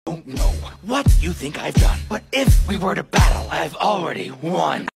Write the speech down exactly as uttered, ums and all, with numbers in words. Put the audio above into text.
don't know what you think I've done, but if we were to battle, I've already won.